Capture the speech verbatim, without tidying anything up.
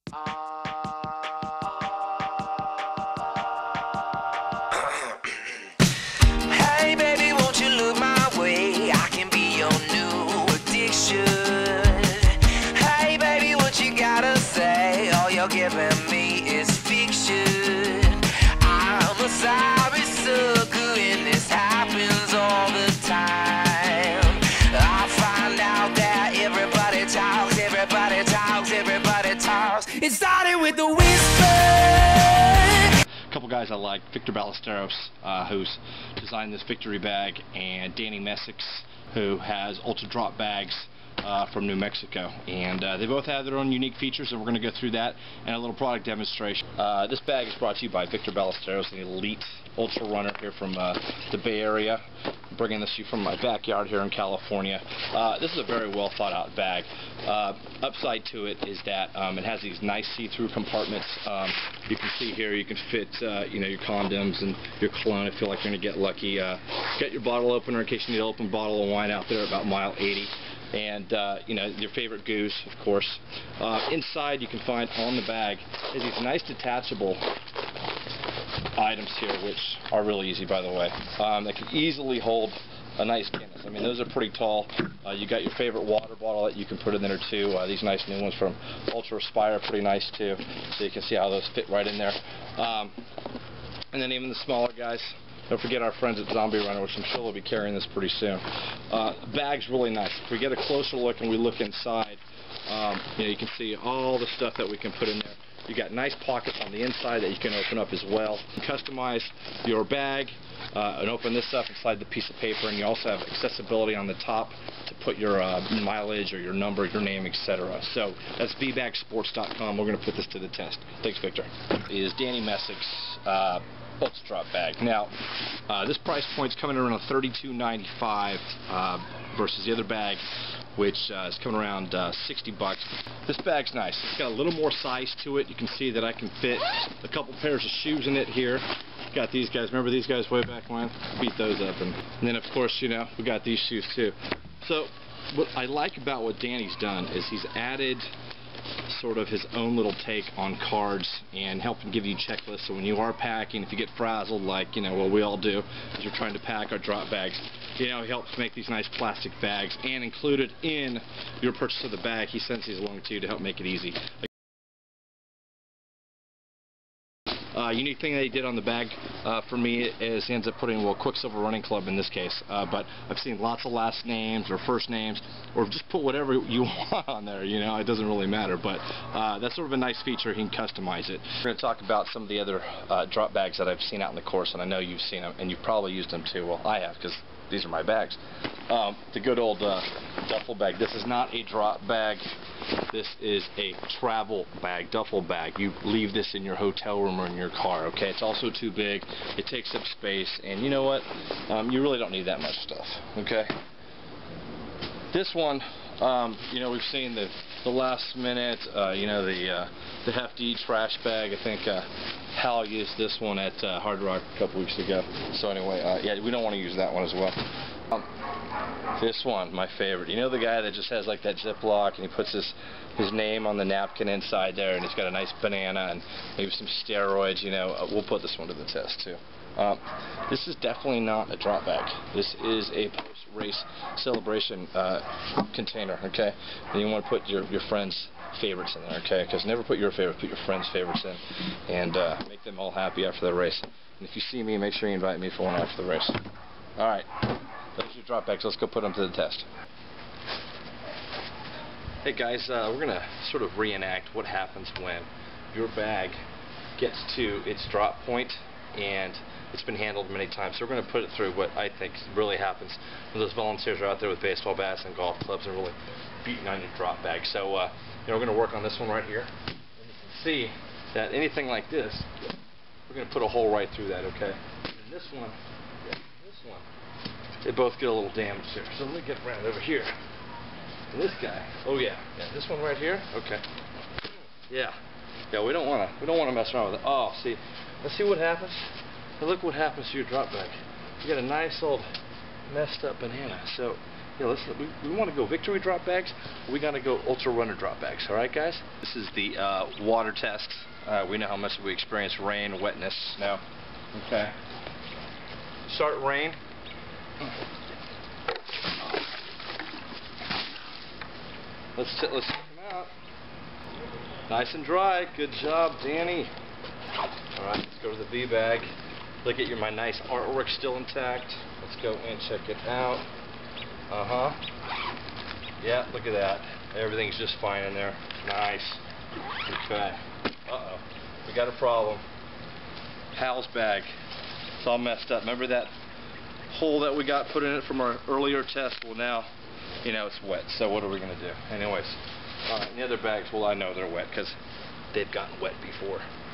Hey baby, won't you look my way? I can be your new addiction. Hey baby, what you gotta say? All you're giving me is fiction. I'm a sorry sucker and this happens all the time. I find out that everybody talks, everybody talks, everybody talks. It started with the whisper. A couple guys I like, Victor Ballesteros, uh, who's designed this victory bag, and Danny Messick, who has ultra drop bags uh, from New Mexico. And uh, they both have their own unique features, and we're going to go through that and a little product demonstration. Uh, this bag is brought to you by Victor Ballesteros, an elite ultra runner here from uh, the Bay Area. I'm bringing this to you from my backyard here in California. Uh, this is a very well thought out bag. Uh, upside to it is that um, it has these nice see-through compartments. Um, you can see here you can fit uh, you know, your condoms and your cologne if you feel like you're going to get lucky. Uh, get your bottle opener in case you need to open a bottle of wine out there about mile eighty. And uh, you know, your favorite goose, of course. Uh, inside you can find on the bag is these nice detachable items here, which are really easy, by the way. Um, they can easily hold a nice Guinness. I mean, those are pretty tall. Uh, you got your favorite water bottle that you can put in there too. Uh, these nice new ones from Ultra Aspire are pretty nice too. So you can see how those fit right in there. Um, and then even the smaller guys. Don't forget our friends at Zombie Runner, which I'm sure will be carrying this pretty soon. Uh, the bag's really nice. If we get a closer look and we look inside, um, you know, you can see all the stuff that we can put in there. You got nice pockets on the inside that you can open up as well. You can customize your bag uh, and open this up inside the piece of paper, and you also have accessibility on the top to put your uh, mileage or your number, your name, et cetera. So that's v bag sports dot com. We're going to put this to the test. Thanks, Victor. Is Danny Messick's uh, Ultra Drop bag. Now, uh, this price point's coming around thirty-two ninety-five uh, versus the other bag, which uh, is coming around uh, sixty bucks. This bag's nice. It's got a little more size to it. You can see that I can fit a couple pairs of shoes in it here. Got these guys. Remember these guys way back when? Beat those up. And, and then, of course, you know, we got these shoes too. So, what I like about what Danny's done is he's added sort of his own little take on cards and helping give you checklists. So when you are packing, if you get frazzled, like, you know, what we all do as you're trying to pack our drop bags, you know, he helps make these nice plastic bags, and included in your purchase of the bag, he sends these along to you to help make it easy. Uh, unique thing that he did on the bag uh, for me is he ends up putting, well, Quicksilver Running Club in this case, uh, but I've seen lots of last names or first names, or just put whatever you want on there, you know, it doesn't really matter, but uh, that's sort of a nice feature. He can customize it. We're going to talk about some of the other uh, drop bags that I've seen out in the course, and I know you've seen them, and you've probably used them too. Well, I have, because these are my bags. Um, the good old uh, duffel bag. This is not a drop bag. This is a travel bag, duffel bag. You leave this in your hotel room or in your car, okay? It's also too big. It takes up space, and you know what? Um, you really don't need that much stuff, okay? This one, um, you know, we've seen the the last minute, uh, you know, the uh, the hefty trash bag. I think uh, Hal used this one at uh, Hard Rock a couple weeks ago. So anyway, uh, yeah, we don't want to use that one as well. Um, this one, my favorite. You know the guy that just has like that Ziploc and he puts his his name on the napkin inside there, and he's got a nice banana and maybe some steroids. You know, uh, we'll put this one to the test too. Um, this is definitely not a drop bag. This is a post-race celebration uh, container, okay? And you want to put your, your friends' favorites in there, okay? Because never put your favorites, put your friends' favorites in, and uh, make them all happy after the race. And if you see me, make sure you invite me for one after the race. Alright, those are your drop bags. Let's go put them to the test. Hey guys, uh, we're going to sort of reenact what happens when your bag gets to its drop point, and it's been handled many times. So we're going to put it through what I think really happens when those volunteers are out there with baseball bats and golf clubs and really beating on your drop bag. So uh, you know, we're going to work on this one right here. And you can see that anything like this, we're going to put a hole right through that, okay? And this one, yeah, this one, they both get a little damaged here. So let me get around over here. And this guy, oh yeah, yeah, this one right here, okay. Yeah, yeah, we don't want to, we don't want to mess around with it. Oh, see, let's see what happens. Now look what happens to your drop bag. You got a nice old messed up banana. So Yeah, let's, we, we want to go victory drop bags, or we got to go ultra runner drop bags, alright guys? This is the uh, water test. Uh, we know how much we experience rain, wetness, snow. Okay. Start rain. Let's, let's check them out. Nice and dry. Good job, Danny. Alright, let's go to the V-bag. Look at your my nice artwork still intact. Let's go and check it out. Uh-huh. Yeah, look at that. Everything's just fine in there. Nice. Okay. Uh-oh. We got a problem. Hal's bag. It's all messed up. Remember that hole that we got put in it from our earlier test? Well, now, you know, it's wet. So what are we going to do? Anyways. Alright, the other bags, well, I know they're wet because they've gotten wet before.